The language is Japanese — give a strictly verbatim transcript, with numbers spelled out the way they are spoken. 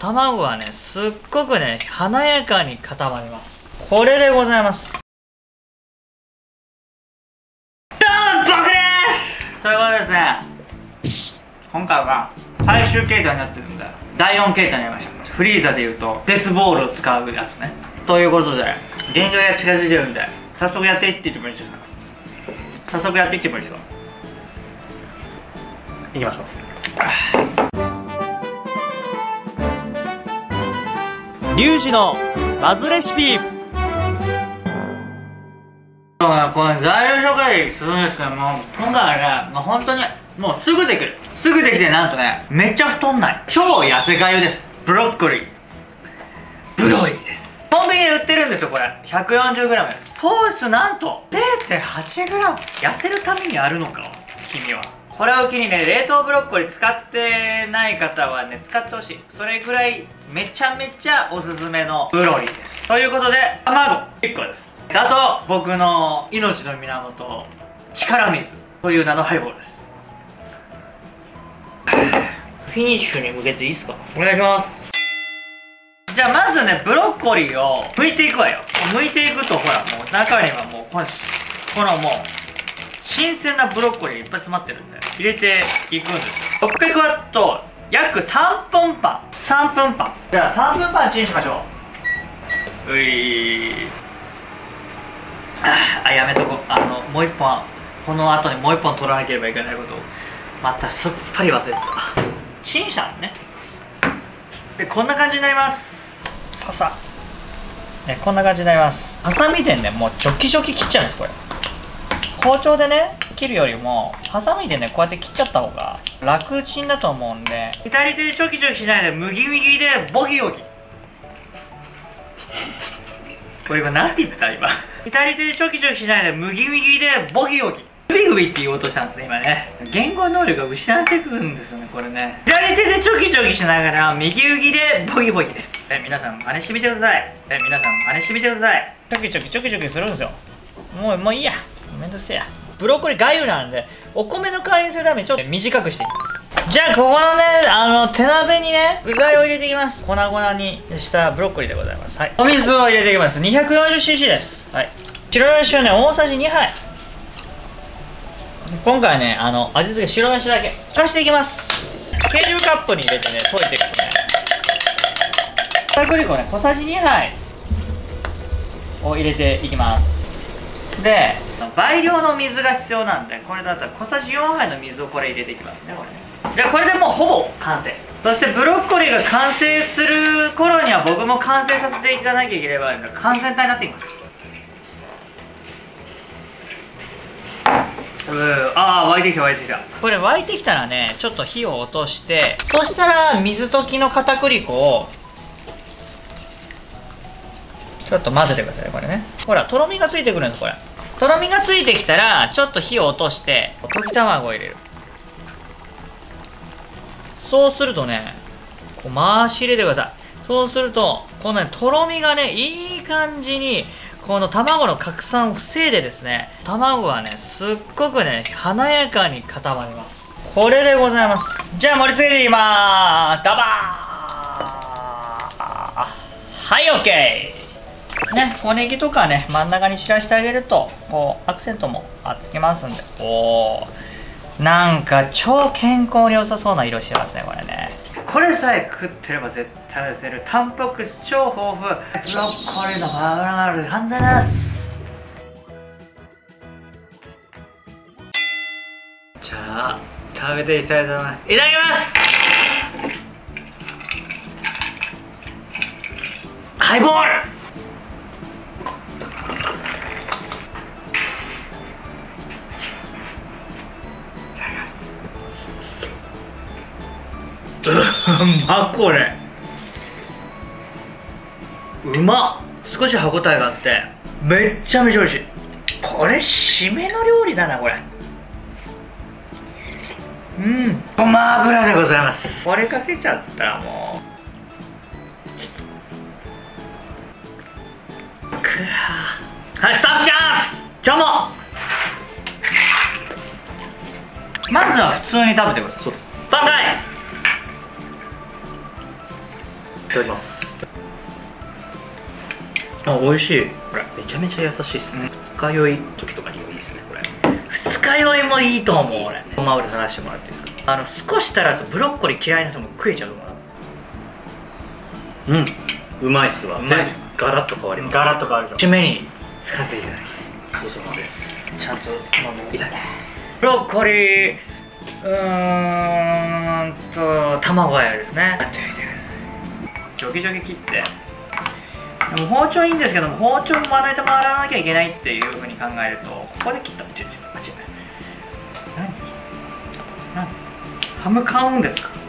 卵がねすっごくね華やかに固まります。これでございます。どうも僕です。ということでですね、今回は最終形態になってるんでだいよん形態になりました。フリーザでいうとデスボールを使うやつね。ということで現状が近づいてるんで早速やっていっていってもいいですか。早速やっていってもいいですか。いきましょう。リュウジのバズレシピ。この材料紹介するんですけども、今回はねもう本当にもうすぐできる。すぐできて、なんとねめっちゃ太んない超痩せ粥です。ブロッコリーブロイです。コンビニで売ってるんですよ。これ ひゃくよんじゅうグラム です。糖質なんと れいてんはちグラム。 痩せるためにあるのか君は。これを機にね、冷凍ブロッコリー使ってない方はね使ってほしい。それぐらいめちゃめちゃおすすめのブロリーです。ということで卵いっこです。あと僕の命の源力水という名のハイボールです。フィニッシュに向けていいですか。お願いします。じゃあまずねブロッコリーを剥いていくわよ。剥いていくとほらもう中にはもうこのこのもう新鮮なブロッコリーいっぱい詰まってるんで入れていくんですよ。ろっぴゃくワット約さんぷんパン。さんぷんパン。じゃあさんぷんパンチンしましょう。ういああやめとこう。あのもう一本この後にもう一本取らなければいけないことをまたすっぱり忘れてた。チンしたのね。でこんな感じになります。パサね、こんな感じになります。ハサミでねもうジョキジョキ切っちゃうんです。これ包丁でね切るよりもハサミでねこうやって切っちゃった方が楽ちんだと思うんで、左手でチョキチョキしないで右右でボキボキ。これ今何て言った？今左手でチョキチョキしないで右右でボキボキ。グビグビって言おうとしたんですね今ね。言語能力が失ってくるんですよねこれね。左手でチョキチョキしながら右右でボキボキです。え皆さん真似してみてください。え皆さん真似してみてください。チョキチョキチョキチョキするんですよ。もうもういいや、めんどくせえや。ブロッコリーがゆなんでお米の代わりにするためにちょっと短くしていきます。じゃあここのねあの手鍋にね具材を入れていきます。粉々にしたブロッコリーでございます。はい、お水を入れていきます。 にひゃくよんじゅうシーシー です。はい、白だしをね大さじにはい。今回ねあの味付け白だしだけ足していきます。ケージブカップに入れてね溶いていくとね片栗粉ね小さじにはいを入れていきます。で倍量の水が必要なんで、これだったら小さじよんはいの水をこれ入れていきますね。これねじゃあこれでもうほぼ完成。そしてブロッコリーが完成する頃には僕も完成させていかなきゃいけないので完全体になっていきます。うーああ沸いてきた沸いてきた。これ沸いてきたらねちょっと火を落として、そしたら水溶きの片栗粉をちょっと混ぜてください。これねほらとろみがついてくるんです。これとろみがついてきたらちょっと火を落として溶き卵を入れる。そうするとねこう回し入れてください。そうするとこのねとろみがねいい感じにこの卵の拡散を防いでですね、卵がねすっごくね華やかに固まります。これでございます。じゃあ盛り付けていきまーす。ダバーはい OK ね。小ネギとかね真ん中に散らしてあげるとこうアクセントもつけますんで、おーなんか超健康に良さそうな色してますねこれね。これさえ食ってれば絶対痩せる。タンパク質超豊富。ブロッコリーのバーガール簡単です。じゃあ食べていきたいと思います。いただきます。ハイボールうまっ。これうまっ。少し歯ごたえがあってめっちゃめちゃ美味しい。これ締めの料理だなこれ。うんごま油でございます。これかけちゃったらもうくわはいスタッフチャンスちょもまずは普通に食べてください。そうです。バンダイスただきます。 あ、美味しい。 これめちゃめちゃ優しいですね。二日酔い時とかにもいいですねこれ。 二日酔いもいいと思う。 いいっすね。 俺マウル話してもらっていいですか。あの少し足らずブロッコリー嫌いな人も食えちゃうと思うな。 うん、うまいっすわ。全部ガラッと変わります。 ガラッと変わるでしょ。締めに使っていただきごちそうさまです。 ちゃんといただきます。 ブロッコリー、うーんと卵和えですね。やってみてジョギジョギ切って、でも包丁いいんですけども、包丁もまな板も洗わなきゃいけないっていうふうに考えると、ここで切ったら違う違う違う、何何ハム買うんですか。